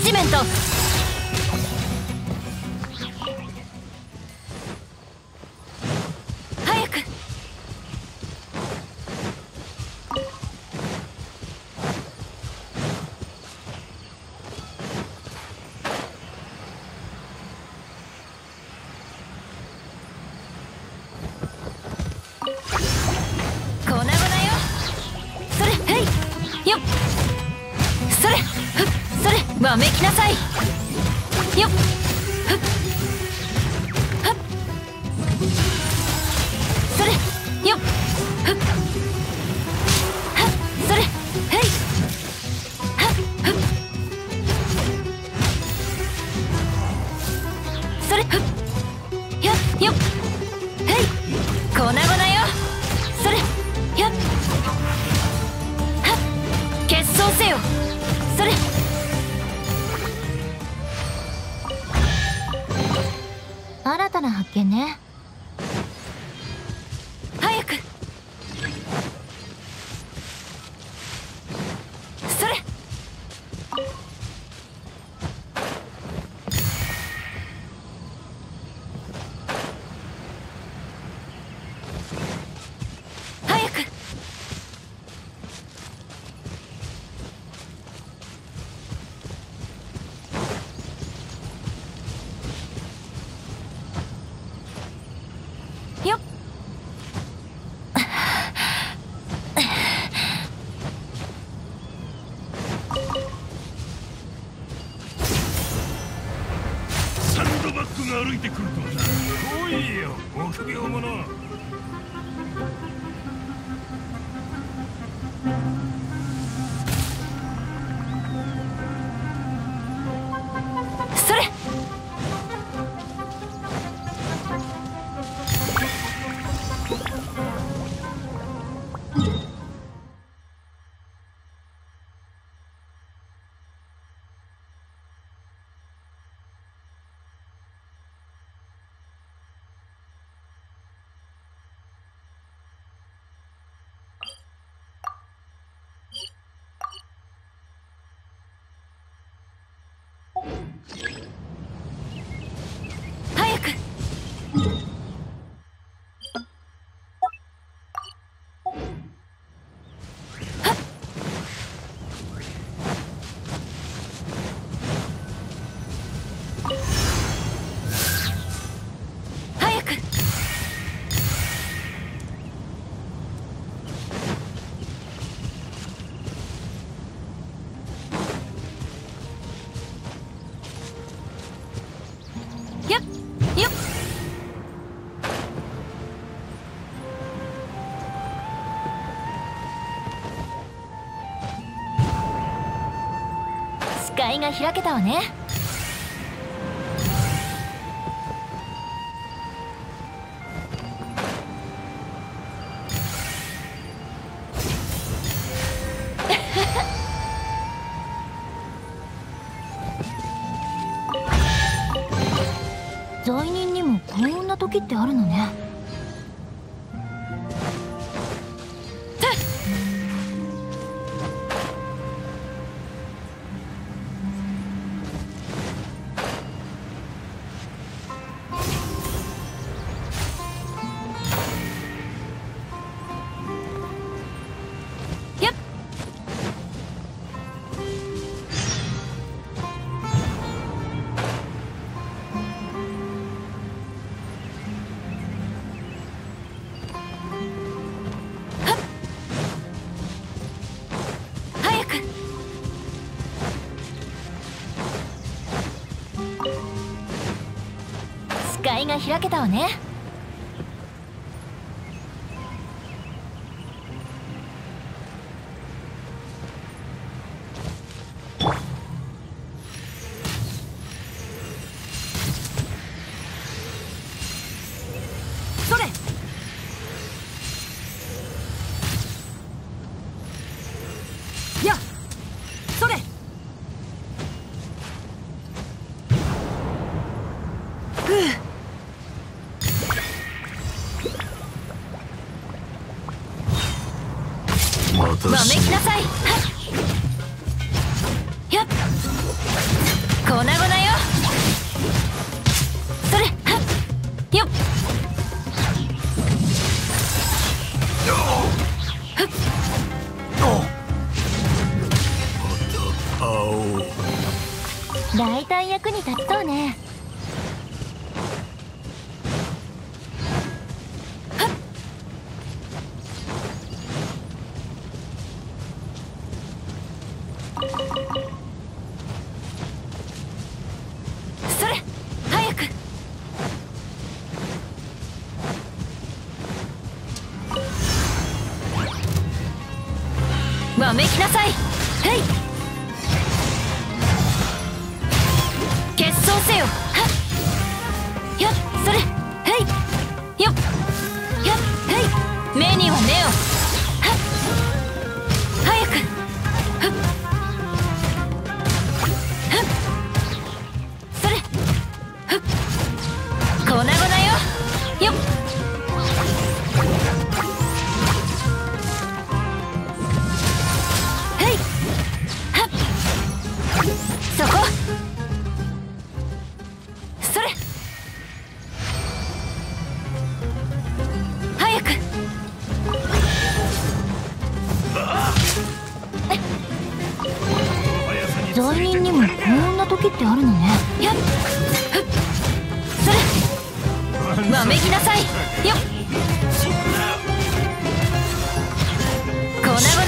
ジメント。早く。粉々よ。それ、へいよっ。それ、ふっ、それ、わめきなさいよっ。ふっふっ、それよっ。ふっはっ、それ、へいはっ、ふっ、それ、ふっやっよっ。へい、粉々よ。それやっはっ、決闘せよ。それ、新たな発見ね。早く。それ、早く。よっ。 サンドバッグが歩いてくるとはな。来いよ臆病者。 それ、早く。はっ、早く。よっよっ。視界が開けたわね。罪人にもこんな時ってあるのね。やっ、早く。視界が開けたわね。それ、やっ、それ、ふう。 またわめきなさい。はっ、やっ、 大体役に立ちそうね。それ早く。わめきなさい。はい、決闘せよ。はっよっ、それはいよっよっ、はい目には目を。はっ早く。はっはっそれはっ粉々よ。よっはいはっそこ。それ早く。罪人にもこんな時ってあるのね。やっふっそれわめきなさい。よっ粉々